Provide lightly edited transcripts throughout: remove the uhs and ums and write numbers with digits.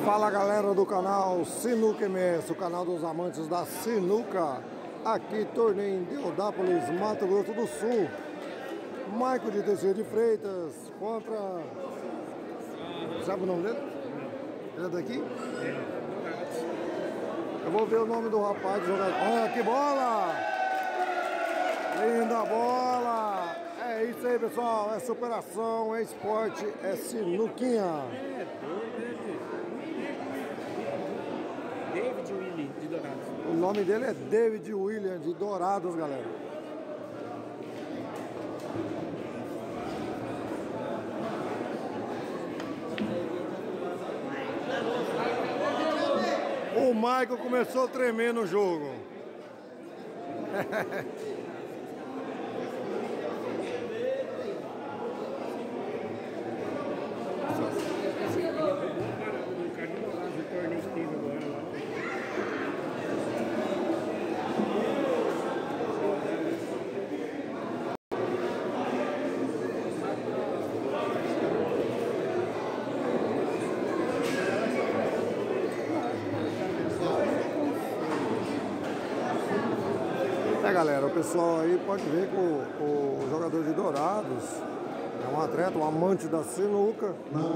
Fala galera do canal Sinuca MS, o canal dos amantes da sinuca. Aqui torneio em Deodápolis, Mato Grosso do Sul. Maico de Teixeira de Freitas contra... Sabe o nome dele? Ele é daqui? Eu vou ver o nome do rapaz jogador. Olha que bola! Linda bola! É isso aí, pessoal. É superação, é esporte, é sinuquinha. David William de Dourados. O nome dele é David William de Dourados, galera. O Michael começou a tremer no jogo. É, galera, o pessoal aí pode ver que o jogador de Dourados é um atleta, um amante da sinuca.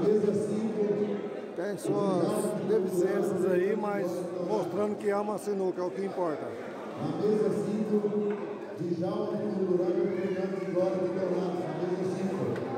Tem suas deficiências aí, mas mostrando que ama a sinuca, é o que importa. Na mesa 5, Djalma Durante e Fernando de Glória de Dourados. Na mesa 5.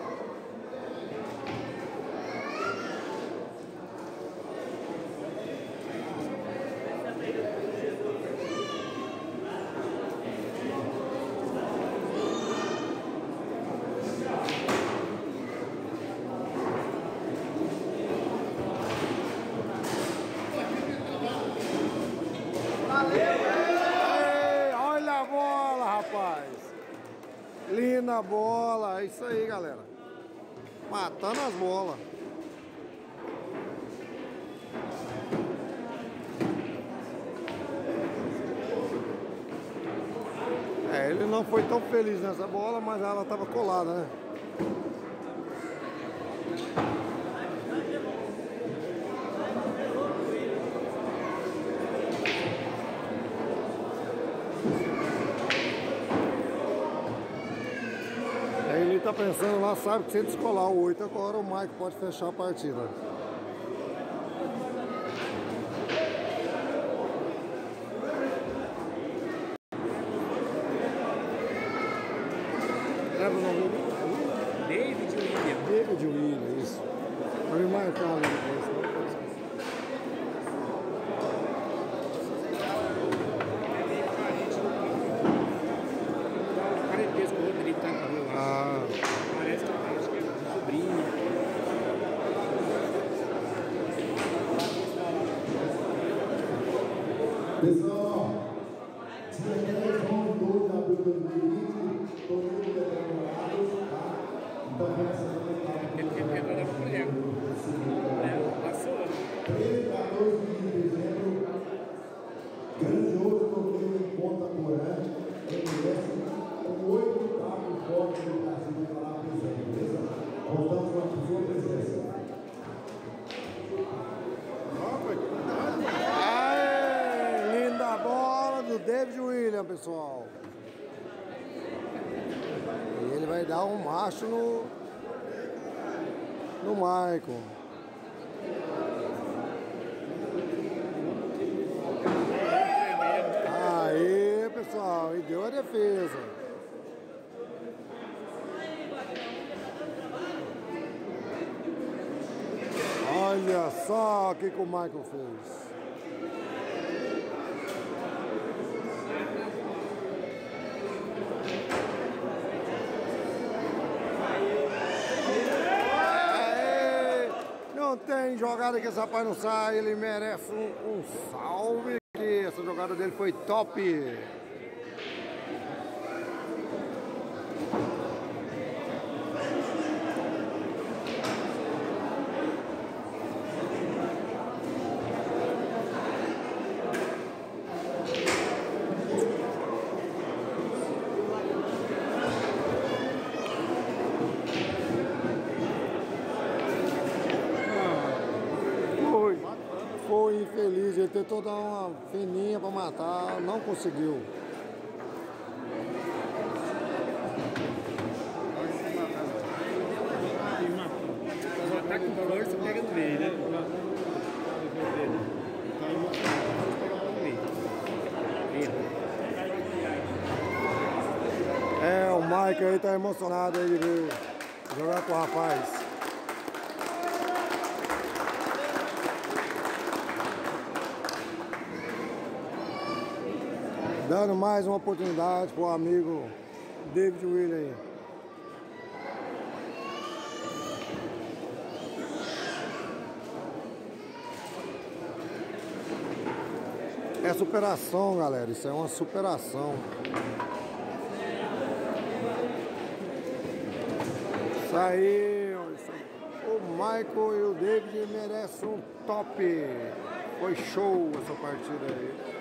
Ei, olha a bola, rapaz. Linda bola. É isso aí, galera. Matando as bolas. É, ele não foi tão feliz nessa bola, mas ela estava colada, né? Ele tá pensando lá, sabe que se ele descolar o 8 agora, o Mike pode fechar a partida. Lembra o nome dele? David William. David William, isso. Pra me marcar ali depois. Parentesco, o Rodrigo tá com ele lá. Ah, Parece que é um sobrinho. Pessoal, dia 10, 11, 12 de abril de 2020, todo mundo é preparado, tá? Então, começa a Ele entrou na mulher. Passou. 13, 14 de dezembro, grandioso torneio em Ponta Porã, MS, com 8 carros fortes do Brasil para lá presente, beleza? Contamos com a sua presença. aê, linda bola do David William, pessoal. E ele vai dar um macho no Michael. Aí, pessoal, e deu a defesa. Olha só o que o Michael fez. Aê! Não tem jogada que esse rapaz não sai, ele merece um salve. Que essa jogada dele foi top. David, ele tentou dar uma fininha pra matar, não conseguiu. O ataque com força pega no meio, né? É, o Mike aí tá emocionado aí de ver jogar com o rapaz. Dando mais uma oportunidade pro amigo David William aí. É superação, galera. Isso é uma superação. Isso aí, o Michael e o David merecem um top. Foi show essa partida aí.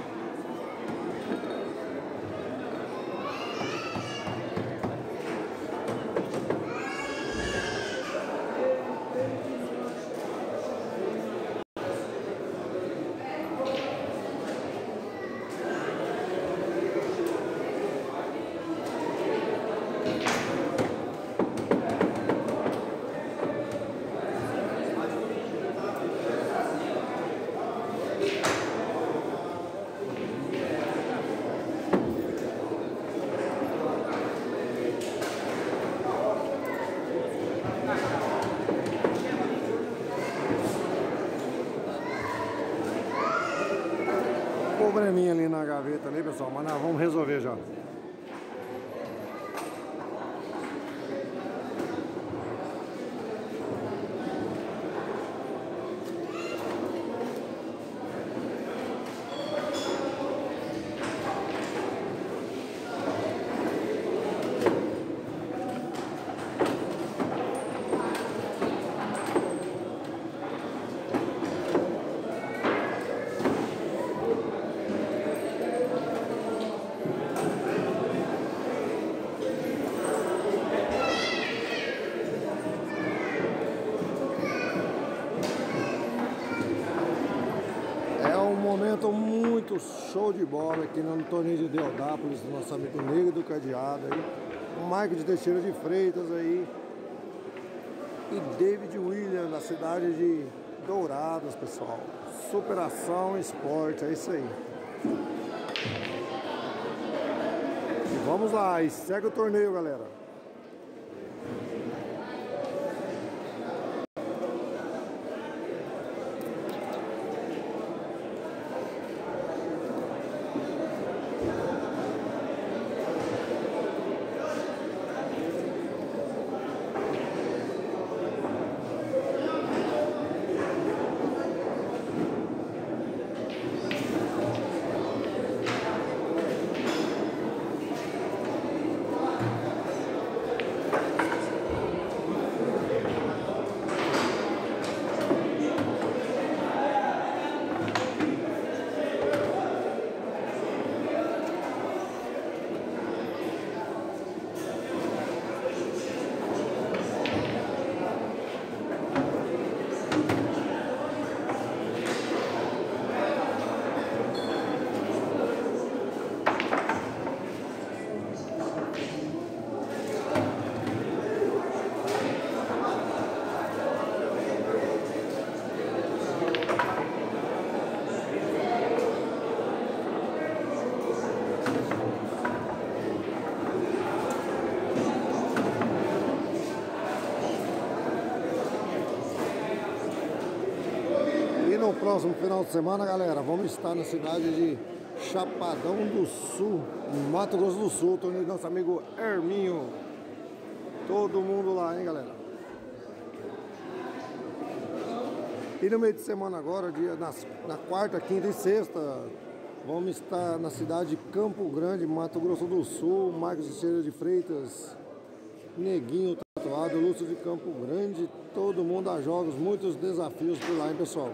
Probleminha ali na gaveta ali, pessoal, mas nós vamos resolver já. Momento muito show de bola aqui no torneio de Deodápolis, do nosso amigo Negro do Cadeado aí, o Mike de Teixeira de Freitas aí e David William da cidade de Dourados, pessoal. Superação esporte, é isso aí. E vamos lá, e segue o torneio, galera. No próximo final de semana, galera, vamos estar na cidade de Chapadão do Sul, Mato Grosso do Sul, torneio do nosso amigo Herminho. Todo mundo lá, hein, galera? E no meio de semana agora, na quarta, quinta e sexta, vamos estar na cidade de Campo Grande, Mato Grosso do Sul, Marcos Teixeira de Freitas, Neguinho Tatuado, Lúcio de Campo Grande, todo mundo a jogos, muitos desafios por lá, hein, pessoal?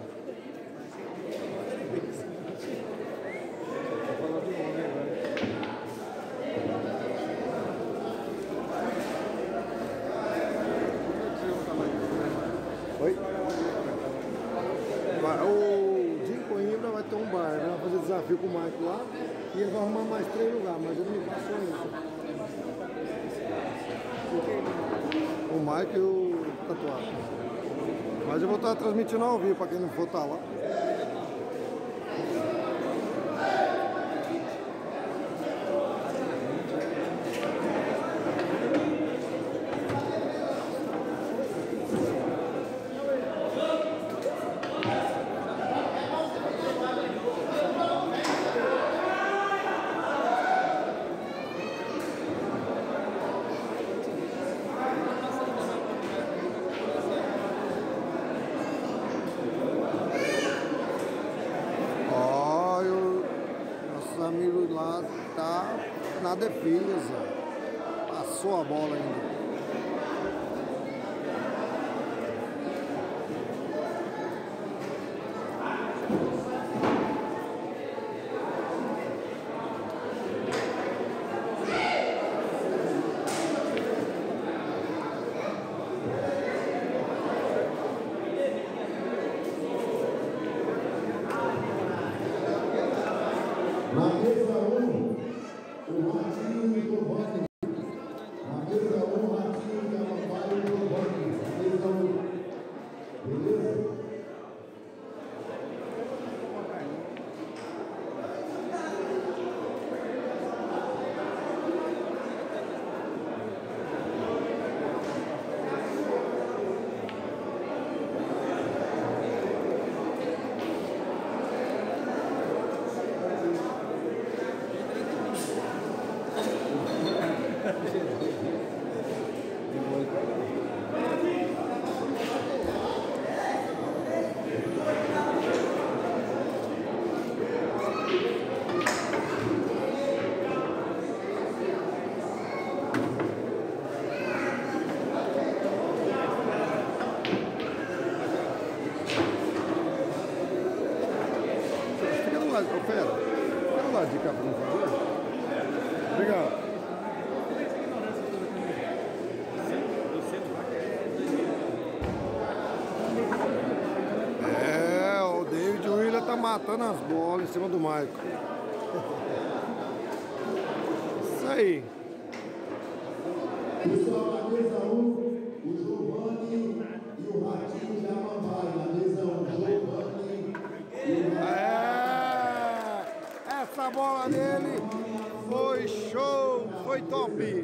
Oi? O Dinho desafio com o Mike lá e ele vai arrumar mais 3 lugares, mas ele me passou isso. O Mike e o Tatuado. Mas eu vou estar transmitindo ao vivo para quem não for estar lá. Amigo lá tá na defesa, passou a bola ainda. Na mesa 1, o Ratinho e o Giovanni. Na mesa 1, o Ratinho e o Giovanni. Na mesa 1. Beleza? Ô, Fera, fica do lado de cá, por favor. Obrigado. É, o David Wheeler tá matando as bolas em cima do Michael. Isso aí. Pessoal, na mesa 1, o Giovanni e o Ratinho já mandaram. Na mesa 1, o Giovanni e o Ratinho. Essa bola dele foi show, foi top.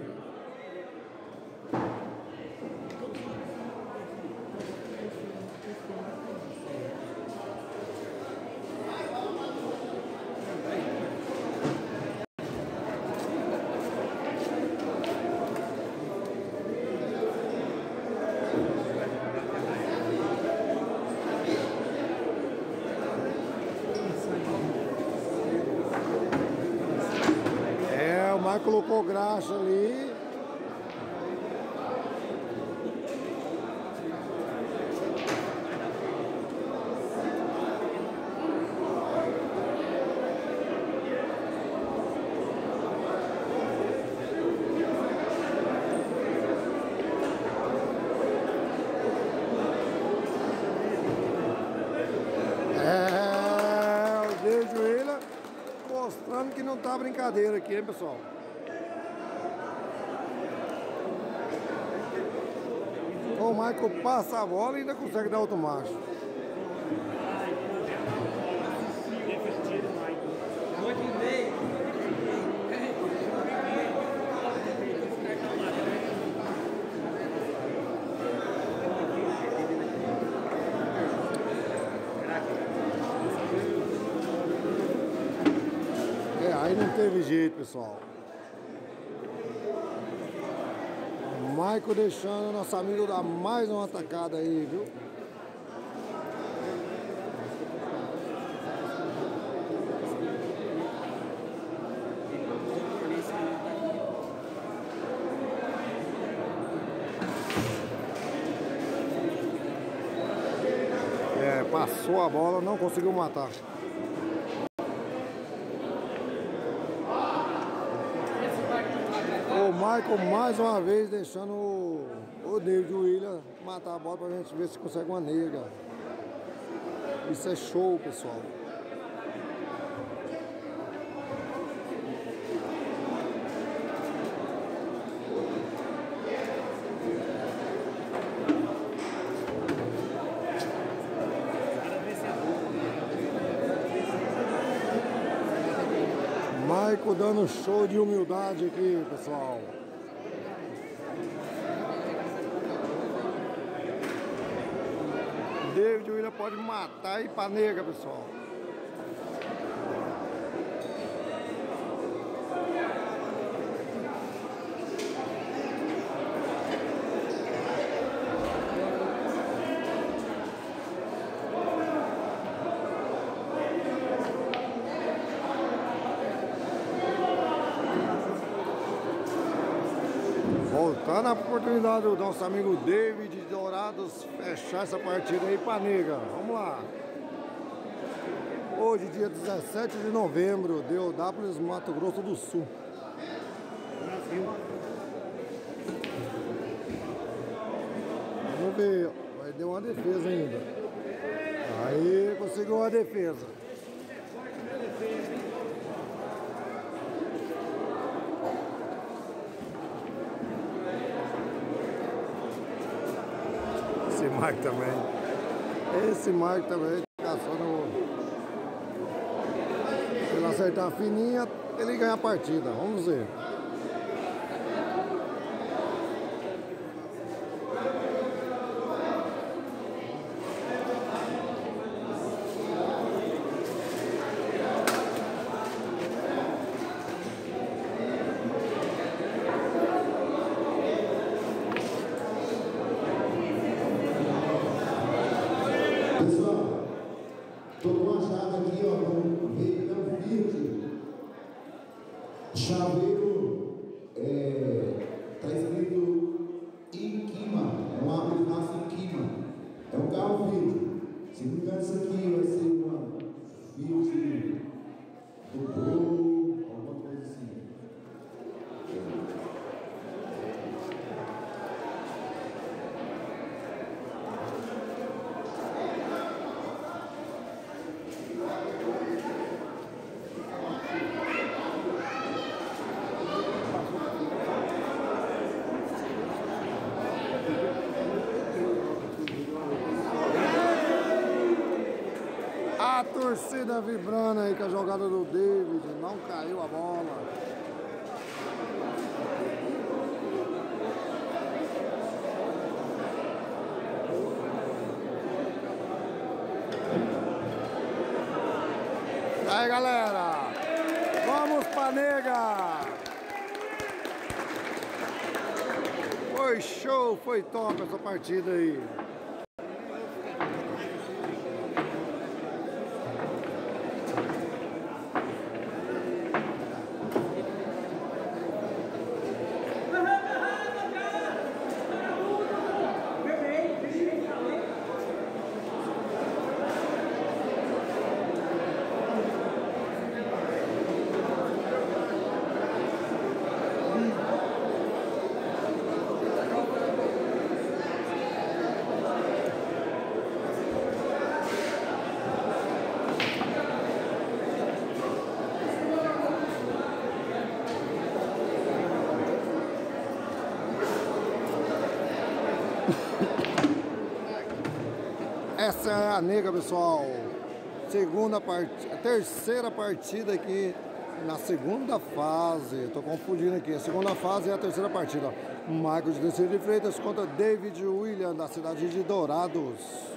O Marco colocou graxa ali. O David Wheeler mostrando que não tá brincadeira aqui, hein, pessoal? O Michael passa a bola e ainda consegue dar outro macho. Aí não teve jeito, pessoal. Michael deixando nosso amigo dar mais uma atacada aí, viu? Passou a bola, não conseguiu matar. O Michael mais uma vez deixando o David Wheeler matar a bola pra gente ver se consegue uma nega. Isso é show, pessoal. Maico dando show de humildade aqui, pessoal. David William pode matar e ir pra nega, pessoal. Voltando a oportunidade do nosso amigo David de Dourados fechar essa partida aí pra nega. Vamos lá. Hoje, dia 17 de novembro, Deodápolis, Mato Grosso do Sul. Vamos ver, vai dar uma defesa ainda. Aí conseguiu uma defesa. Esse Mike também. Esse Mike também caçando. Se ele acertar a fininha, ele ganha a partida. Vamos ver. Pessoal, tô com uma chave aqui, ó, com veículo Fiat. Chaveiro, tá escrito Inquima, é uma aplicação Inquima. É um carro Fiat. Se não me engano, isso aqui vai ser uma Fiat do Pro, alguma coisa assim. A torcida vibrando aí com a jogada do David, não caiu a bola. Aí, galera, vamos pra nega. Foi show, foi top essa partida aí. Essa é a nega, pessoal. Terceira partida aqui na segunda fase. Tô confundindo aqui. A segunda fase é a terceira partida. Michael de Descer de Freitas contra David William, da cidade de Dourados.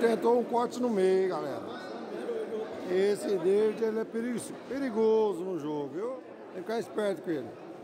tentou um corte no meio, galera. Esse David, ele é perigoso no jogo, viu? Tem que ficar esperto com ele.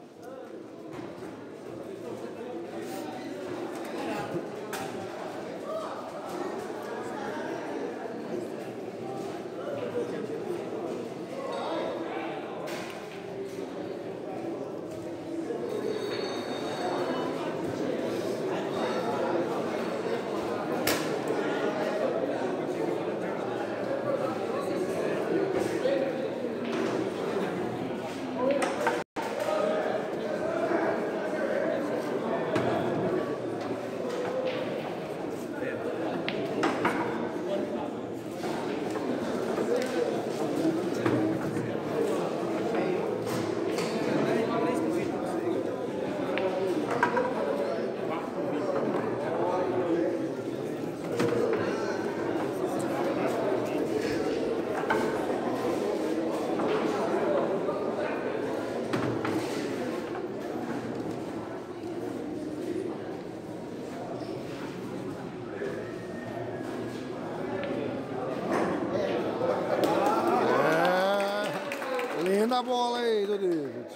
Linda a bola aí do David.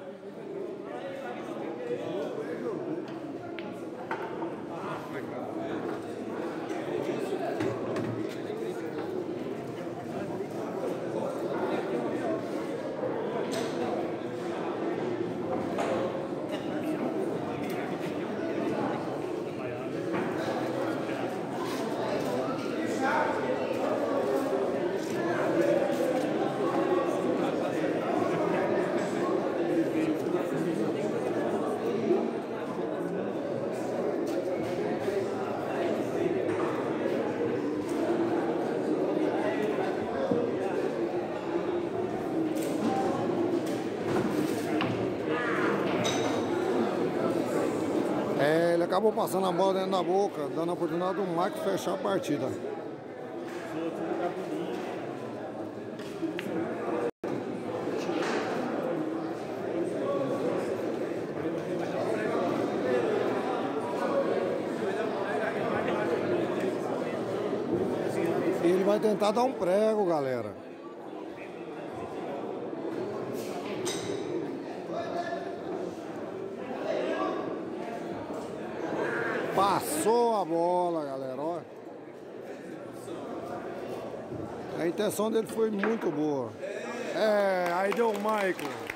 Ele acabou passando a bola dentro da boca, dando a oportunidade do Mike fechar a partida. Ele vai tentar dar um prego, galera. Passou a bola, galera, ó. A intenção dele foi muito boa. Aí deu o Michael.